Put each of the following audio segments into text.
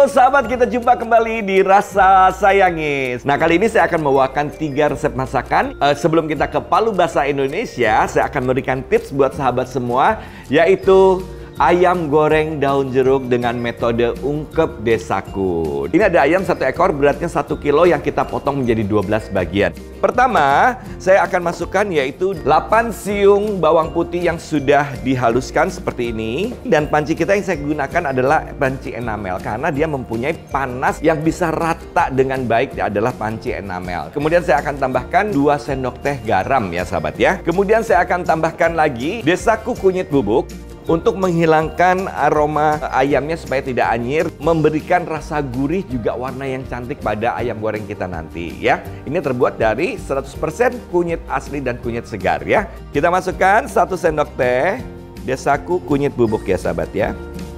sahabat, kita jumpa kembali di Rasa Sayangis. Nah, kali ini saya akan membawakan 3 resep masakan. Sebelum kita ke palu bahasa Indonesia, saya akan memberikan tips buat sahabat semua, yaitu ayam goreng daun jeruk dengan metode ungkep desaku. Ini ada ayam 1 ekor, beratnya 1 kilo yang kita potong menjadi 12 bagian. Pertama, saya akan masukkan yaitu 8 siung bawang putih yang sudah dihaluskan seperti ini. Dan panci kita yang saya gunakan adalah panci enamel, karena dia mempunyai panas yang bisa rata dengan baik, adalah panci enamel. Kemudian saya akan tambahkan 2 sendok teh garam ya sahabat ya. Kemudian saya akan tambahkan lagi desaku kunyit bubuk untuk menghilangkan aroma ayamnya supaya tidak anyir, memberikan rasa gurih juga warna yang cantik pada ayam goreng kita nanti ya. Ini terbuat dari 100% kunyit asli dan kunyit segar ya. Kita masukkan 1 sendok teh desaku kunyit bubuk ya sahabat ya.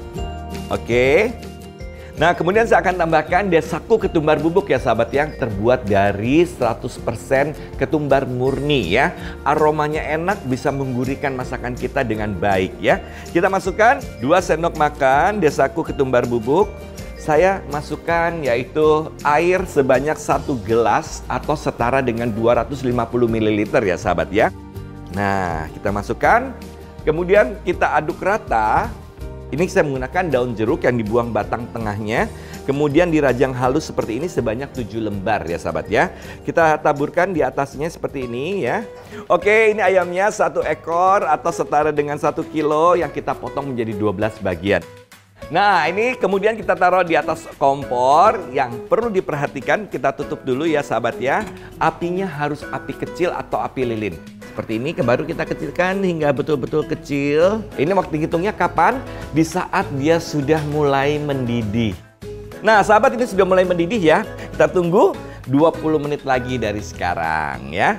Oke. Nah, kemudian saya akan tambahkan desaku ketumbar bubuk ya sahabat, yang terbuat dari 100% ketumbar murni ya. Aromanya enak, bisa menggurihkan masakan kita dengan baik ya. Kita masukkan 2 sendok makan desaku ketumbar bubuk. Saya masukkan yaitu air sebanyak 1 gelas atau setara dengan 250 ml ya sahabat ya. Nah, kita masukkan. Kemudian kita aduk rata. Ini saya menggunakan daun jeruk yang dibuang batang tengahnya. Kemudian dirajang halus seperti ini sebanyak 7 lembar ya sahabat ya. Kita taburkan di atasnya seperti ini ya. Oke, ini ayamnya 1 ekor atau setara dengan 1 kilo yang kita potong menjadi 12 bagian. Nah, ini kemudian kita taruh di atas kompor. Yang perlu diperhatikan, kita tutup dulu ya sahabat ya. Apinya harus api kecil atau api lilin. Seperti ini, baru kita kecilkan hingga betul-betul kecil. Ini waktu hitungnya kapan? Di saat dia sudah mulai mendidih. Nah, sahabat, ini sudah mulai mendidih ya. Kita tunggu 20 menit lagi dari sekarang ya.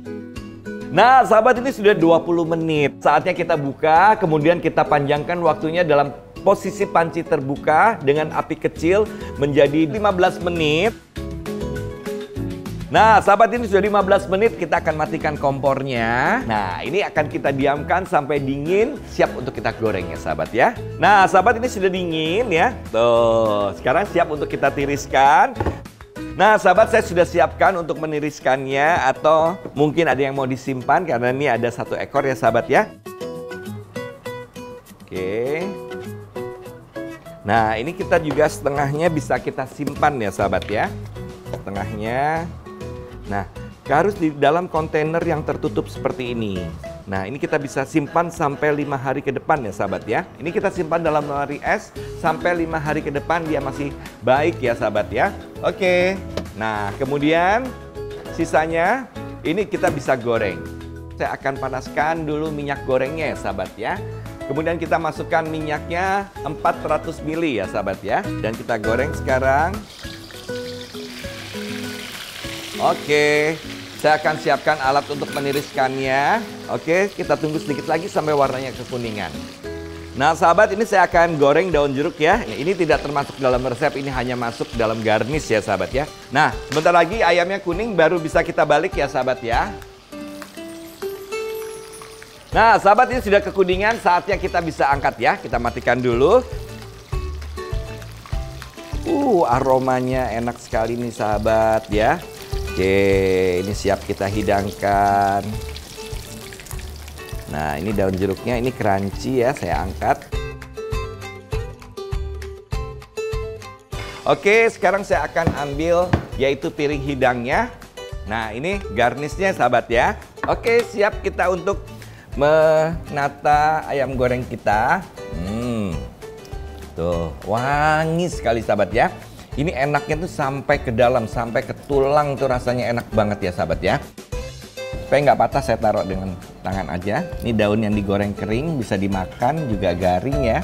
Nah, sahabat, ini sudah 20 menit. Saatnya kita buka, kemudian kita panjangkan waktunya dalam posisi panci terbuka dengan api kecil menjadi 15 menit. Nah, sahabat, ini sudah 15 menit, kita akan matikan kompornya. Nah, ini akan kita diamkan sampai dingin, siap untuk kita goreng ya sahabat ya. Nah, sahabat, ini sudah dingin ya. Tuh, sekarang siap untuk kita tiriskan. Nah, sahabat, saya sudah siapkan untuk meniriskannya, atau mungkin ada yang mau disimpan karena ini ada 1 ekor ya sahabat ya. Oke. Nah, ini kita juga setengahnya bisa kita simpan ya sahabat ya. Setengahnya. Nah, harus di dalam kontainer yang tertutup seperti ini. Nah, ini kita bisa simpan sampai 5 hari ke depan ya sahabat ya. Ini kita simpan dalam lemari es sampai 5 hari ke depan, dia masih baik ya sahabat ya. Oke. Nah, kemudian sisanya ini kita bisa goreng. Saya akan panaskan dulu minyak gorengnya ya sahabat ya. Kemudian kita masukkan minyaknya 400 ml ya sahabat ya. Dan kita goreng sekarang. Oke, saya akan siapkan alat untuk meniriskannya. Oke, kita tunggu sedikit lagi sampai warnanya kekuningan. Nah sahabat, ini saya akan goreng daun jeruk ya. Ini tidak termasuk dalam resep, ini hanya masuk dalam garnish ya sahabat ya. Nah, sebentar lagi ayamnya kuning baru bisa kita balik ya sahabat ya. Nah sahabat, ini sudah kekuningan, saatnya kita bisa angkat ya. Kita matikan dulu. Aromanya enak sekali nih sahabat ya. Oke, ini siap kita hidangkan. Nah, ini daun jeruknya, ini crunchy ya, saya angkat. Oke, sekarang saya akan ambil yaitu piring hidangnya. Nah, ini garnishnya sahabat ya. Oke, siap kita untuk menata ayam goreng kita. Tuh, wangi sekali sahabat ya. Ini enaknya tuh sampai ke dalam, sampai ke tulang tuh rasanya enak banget ya sahabat ya. Supaya nggak patah saya taruh dengan tangan aja. Ini daun yang digoreng kering, bisa dimakan juga garing ya.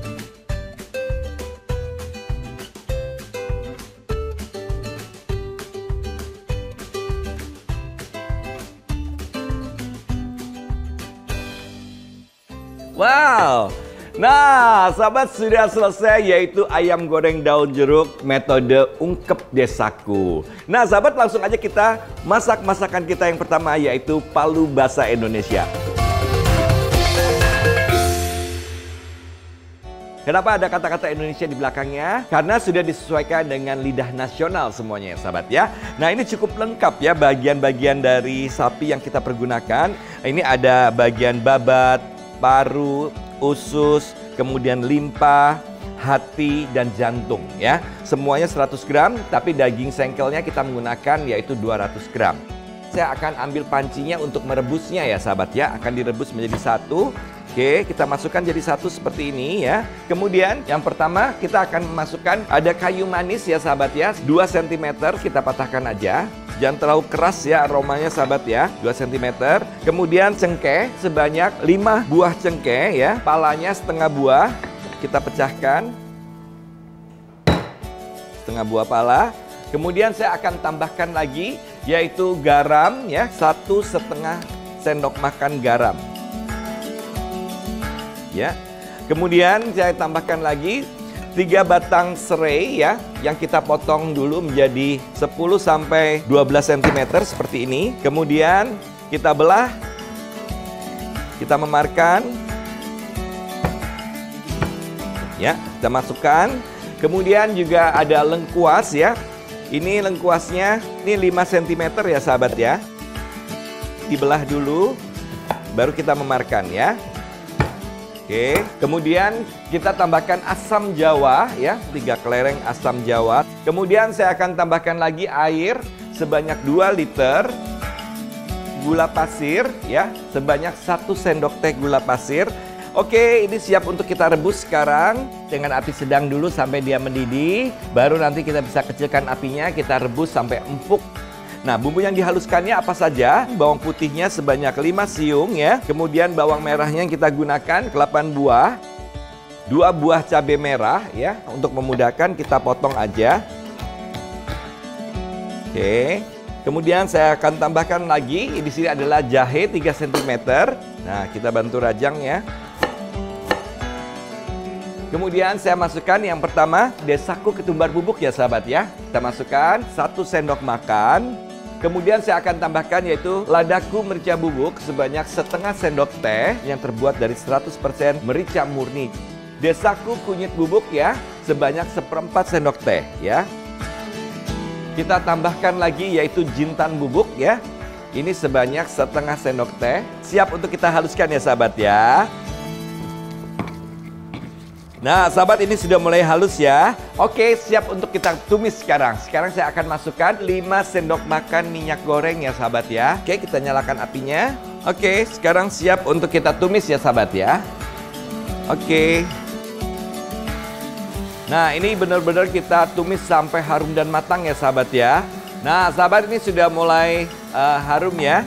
Wow! Nah, sahabat, sudah selesai yaitu ayam goreng daun jeruk metode ungkep desaku. Nah, sahabat, langsung aja kita masak masakan kita yang pertama yaitu palu bahasa Indonesia. Kenapa ada kata-kata Indonesia di belakangnya? Karena sudah disesuaikan dengan lidah nasional semuanya ya sahabat ya. Nah ini cukup lengkap ya bagian-bagian dari sapi yang kita pergunakan. Ini ada bagian babat, paru, usus, kemudian limpa, hati, dan jantung ya. Semuanya 100 gram, tapi daging sengkelnya kita menggunakan yaitu 200 gram. Saya akan ambil pancinya untuk merebusnya ya sahabat ya. Akan direbus menjadi satu. Oke, kita masukkan jadi satu seperti ini ya. Kemudian yang pertama kita akan memasukkan ada kayu manis ya sahabat ya. 2 cm kita patahkan aja. Jangan terlalu keras ya aromanya sahabat ya. 2 cm. Kemudian cengkeh sebanyak 5 buah cengkeh ya. Palanya setengah buah. Kita pecahkan. Setengah buah pala. Kemudian saya akan tambahkan lagi yaitu garam ya, 1,5 sendok makan garam. Ya. Kemudian saya tambahkan lagi 3 batang serai ya yang kita potong dulu menjadi 10 sampai 12 cm seperti ini. Kemudian kita belah. Kita memarkan. Ya, kita masukkan. Kemudian juga ada lengkuas ya. Ini lengkuasnya, ini 5 cm ya sahabat ya. Dibelah dulu, baru kita memarkan ya. Oke, kemudian kita tambahkan asam jawa ya, 3 kelereng asam jawa. Kemudian saya akan tambahkan lagi air sebanyak 2 liter. Gula pasir ya, sebanyak 1 sendok teh gula pasir. Oke, ini siap untuk kita rebus sekarang dengan api sedang dulu sampai dia mendidih. Baru nanti kita bisa kecilkan apinya, kita rebus sampai empuk. Nah, bumbu yang dihaluskannya apa saja? Bawang putihnya sebanyak 5 siung ya. Kemudian bawang merahnya yang kita gunakan 8 buah. 2 buah cabai merah ya. Untuk memudahkan kita potong aja. Oke. Kemudian saya akan tambahkan lagi, di sini adalah jahe 3 cm. Nah, kita bantu rajang ya. Kemudian saya masukkan yang pertama desaku ketumbar bubuk ya sahabat ya. Kita masukkan 1 sendok makan. Kemudian saya akan tambahkan yaitu ladaku merica bubuk sebanyak setengah sendok teh yang terbuat dari 100% merica murni. Desaku kunyit bubuk ya sebanyak 1/4 sendok teh ya. Kita tambahkan lagi yaitu jintan bubuk ya. Ini sebanyak setengah sendok teh. Siap untuk kita haluskan ya sahabat ya. Nah, sahabat ini sudah mulai halus ya. Oke, siap untuk kita tumis sekarang. Sekarang saya akan masukkan 5 sendok makan minyak goreng ya sahabat ya. Oke, kita nyalakan apinya. Oke, sekarang siap untuk kita tumis ya sahabat ya. Oke. Nah, ini benar-benar kita tumis sampai harum dan matang ya sahabat ya. Nah, sahabat ini sudah mulai harum ya.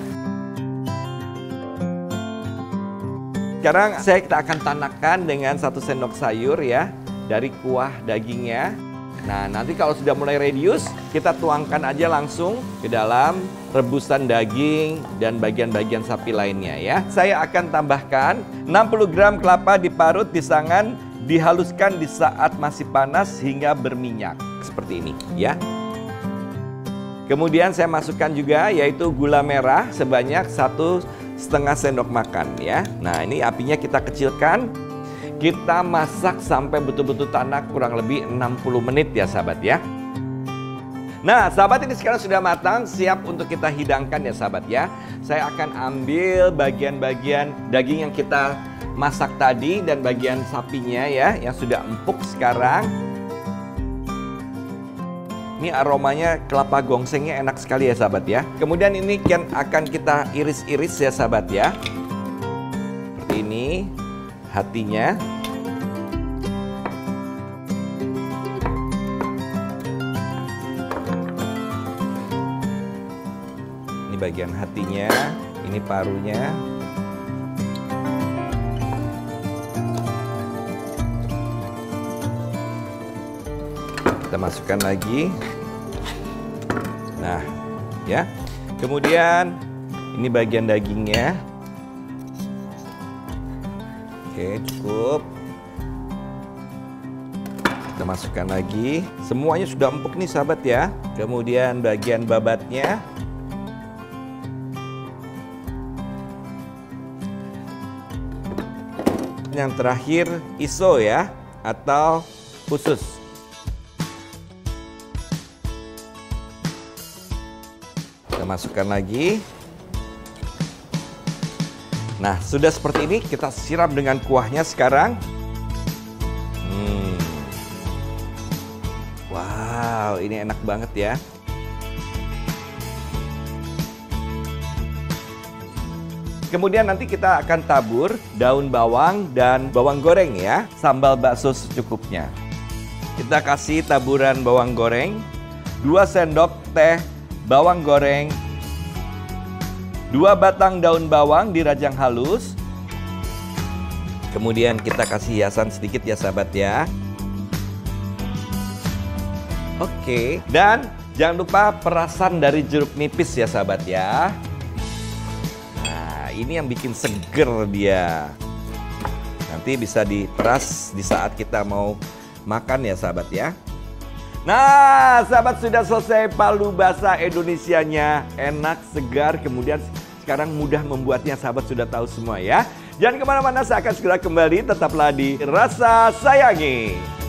Sekarang kita akan tanamkan dengan 1 sendok sayur ya dari kuah dagingnya. Nah, nanti kalau sudah mulai redius, kita tuangkan aja langsung ke dalam rebusan daging dan bagian-bagian sapi lainnya ya. Saya akan tambahkan 60 gram kelapa diparut, disangan, dihaluskan di saat masih panas hingga berminyak. Seperti ini ya. Kemudian saya masukkan juga yaitu gula merah sebanyak 1,5 sendok makan ya. Nah, ini apinya kita kecilkan. Kita masak sampai betul-betul tanak kurang lebih 60 menit ya sahabat ya. Nah, sahabat ini sekarang sudah matang, siap untuk kita hidangkan ya sahabat ya. Saya akan ambil bagian-bagian daging yang kita masak tadi dan bagian sapinya ya yang sudah empuk sekarang. Ini aromanya kelapa gongsengnya enak sekali ya sahabat ya. Kemudian ini akan kita iris-iris ya sahabat ya. Seperti ini hatinya. Ini bagian hatinya, ini parunya. Kita masukkan lagi. Nah, ya. Kemudian ini bagian dagingnya. Oke, cukup. Kita masukkan lagi. Semuanya sudah empuk nih sahabat ya. Kemudian bagian babatnya. Yang terakhir iso ya. atau usus. Kita masukkan lagi. Nah, sudah seperti ini, kita siram dengan kuahnya sekarang. Wow, ini enak banget ya. Kemudian nanti kita akan tabur daun bawang dan bawang goreng ya. Sambal bakso secukupnya. Kita kasih taburan bawang goreng, 2 sendok teh bawang goreng, 2 batang daun bawang dirajang halus. Kemudian kita kasih hiasan sedikit ya sahabat ya. Oke, dan jangan lupa perasan dari jeruk nipis ya sahabat ya. Nah, ini yang bikin seger dia. Nanti bisa diperas di saat kita mau makan ya sahabat ya. Nah, sahabat, sudah selesai palu basah Indonesianya. Enak, segar, kemudian sekarang mudah membuatnya, sahabat sudah tahu semua ya. Jangan kemana-mana, saya akan segera kembali. Tetaplah di Rasa Sayangi.